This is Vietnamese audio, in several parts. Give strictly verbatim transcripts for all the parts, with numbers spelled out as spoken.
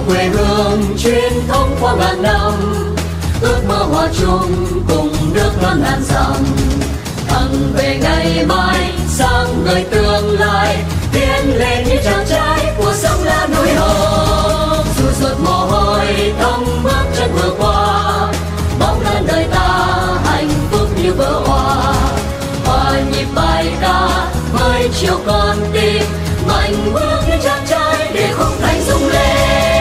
quê hương truyền thống qua ngàn năm, ước mơ hòa chung cùng nước non ngàn dặm. Thẳng về ngày mai sáng ngời tương lai, tiến lên như chàng trai của sông là núi hồng. Dù giọt mồ hôi thấm bước chân vừa qua, mong lần đời ta hạnh phúc như vỡ hòa. Hòa nhịp bài ca với chiều con tim, mạnh bước như chàng trai để khúc thành rung lên.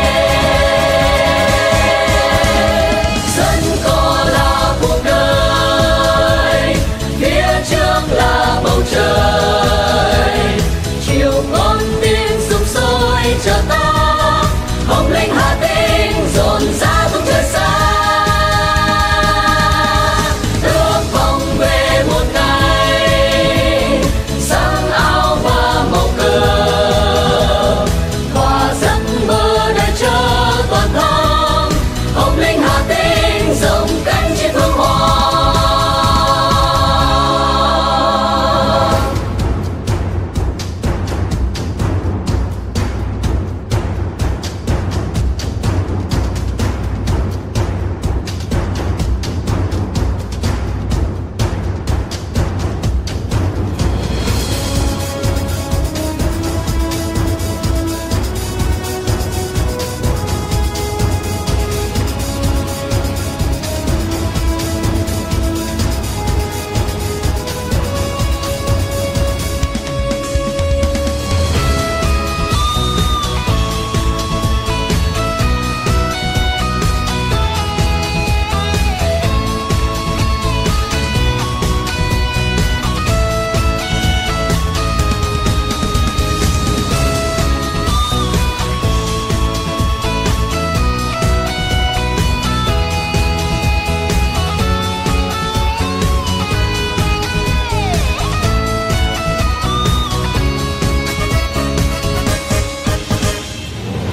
Sân cỏ là cuộc đời, phía trước là bầu trời. Chiều con tim sục sôi chờ ta, hồng linh Hà Tĩnh rộn rã tung trời xa. Ước vọng về một ngày sáng áo và màu cờ, hòa giấc mơ đời chờ toàn thăng. Hồng linh Hà Tĩnh rộng cánh trên phương hoa.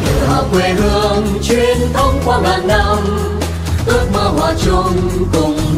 Quê hương truyền thống qua ngàn năm, ước mơ hòa chung cùng